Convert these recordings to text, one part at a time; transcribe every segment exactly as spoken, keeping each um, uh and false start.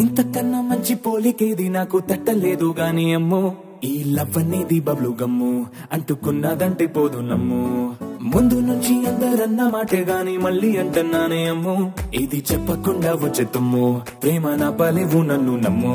ఇంతకన్నా మంచి పోలికేది నాకు తట్టలేదు గాని అమ్మో ఈ లవ్ అనేది బబ్లు గమ్ము అంటుకున్నదంటే పోదు నమ్ము ముందు నుంచి అందరన్న మాటే గాని మళ్ళీ అంటున్నానే అమ్ము ఇది చెప్పకుండా వచ్చే తుమ్ము ప్రేమ నా పలేవు నన్ను నమ్ము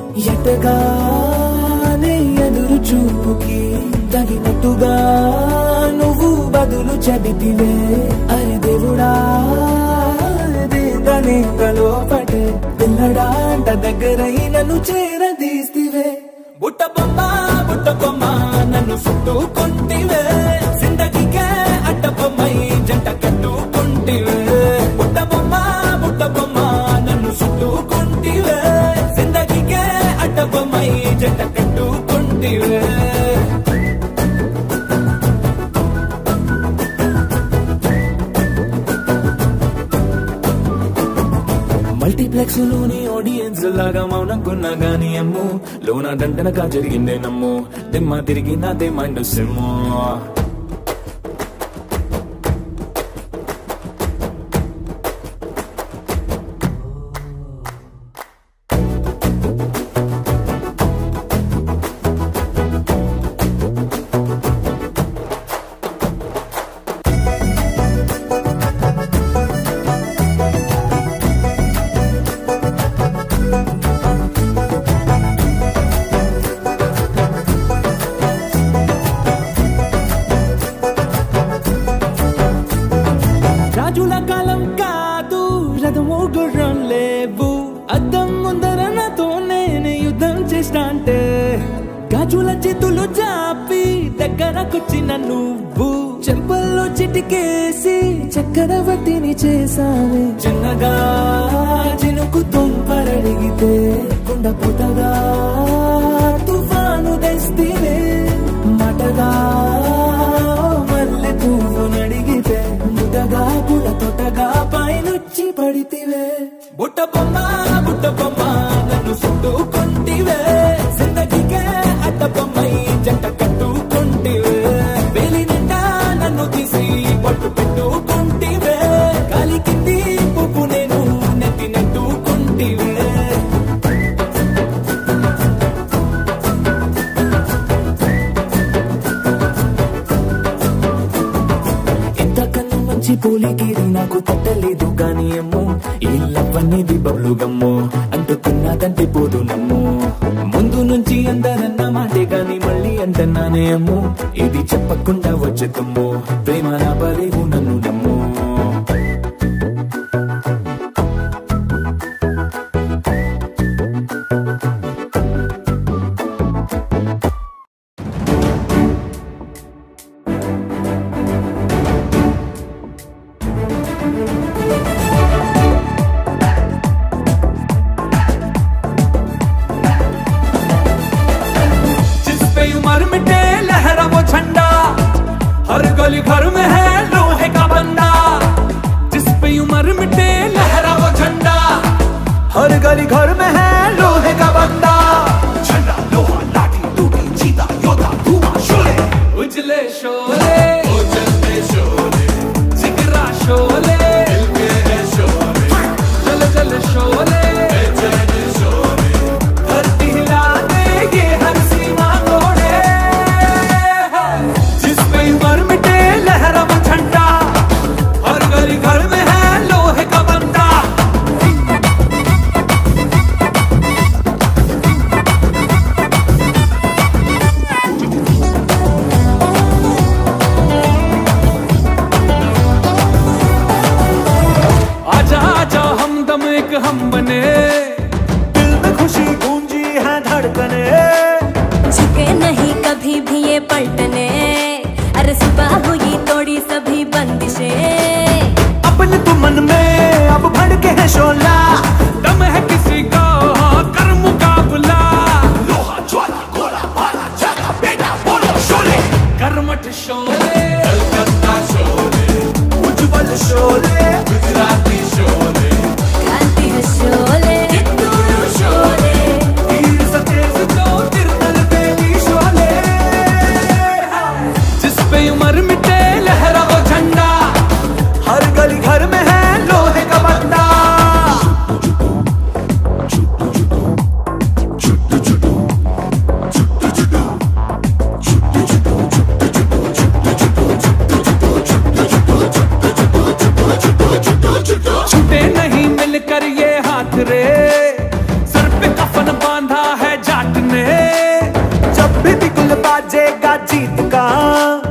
ఎటగానే ఎదురు చూపుకి తగినట్టుగా నువ్వు బదులు చెబితివే అరే దేవుడా దేదనే లోపటే పిల్లడా అంట దగ్గరై నన్ను చేరదీస్తివే బుట్ట బొమ్మ బుట్ట బొమ్మ నన్ను చుట్టుకుంటివే జిందగీకే అడ్డ బొమ్మై జంట కట్టుకుంటివే బుట్ట బొమ్మ బుట్ట బొమ్మ నన్ను చుట్టుకుంటివే జిందగీకే అడ్డ బొమ్మై జంట కట్టుకుంటివే మల్టీప్లెక్స్ లోని ఆడియన్స్ లాగా మౌనంకున్నా గాని అమ్ము లోన దండనగా జరిగిందే నమ్ము దిమ్మ తిరిగి నాదే మైండ్ సిమ్ము రాజుల కాలం కాదు రథము గుర్రం లేవు అద్దం ముందర నాతో నేనే యుద్ధం చేస్తా అంటే గాజుల చేతులు జాపి దగ్గరకొచ్చిన నువ్వు చెంపల్లో చిటికేసి చక్రవర్తిని చేసావే చిన్నగా చినుకు తుంపరడిగితే కుండ పుటగా తుఫాను తెస్తివే మటగా మల్లె పువ్వు నడిగితే ముదగా పుల తొటగా పైనుచ్చి పడితివే బుట్ట బొమ్మ బుట్ట బొమ్మ నన్ను చుట్టుకుంటివే జిందగీకే అడ్డ బొమ్మై జంట కట్టుకుంటివే వేలి నిండా నన్ను తీసి పట్టు పెట్టుకుంటివే కాలి కింది పువ్వు నేను నెత్తి నెట్టుకుంటివే ఇంతకన్నా మంచి పోలికేది నాకు తట్టలేదు గాని అమ్మో ఈ లవ్ అనేది బబ్లు గమ్ము అంటుకున్నదంటే పోదు నమ్ము ముందు నుంచి అందరన్న మాటే గాని మళ్ళీ అంటున్నానే అమ్ము ఇది చెప్పకుండా వచ్చే తుమ్ము ప్రేమ నా పలేవు నన్ను నమ్ము हर गली घर में है लोहे का बंदा जिस पे उम्र मिटे लहरा वो झंडा हर गली घर में है लोहे का बंदा झंडा लोहा लाठी टूटी चीता योद्धा धुआं शोले उजले शोले उजले शोले जिगरा शोले शोले जल जल शोले धरती हिला दे ये हर सीमा तोड़े उम्र मिटे लहरा वो झंडा हर गली घर में है लोहे का बंदा बाजेगा जीत का।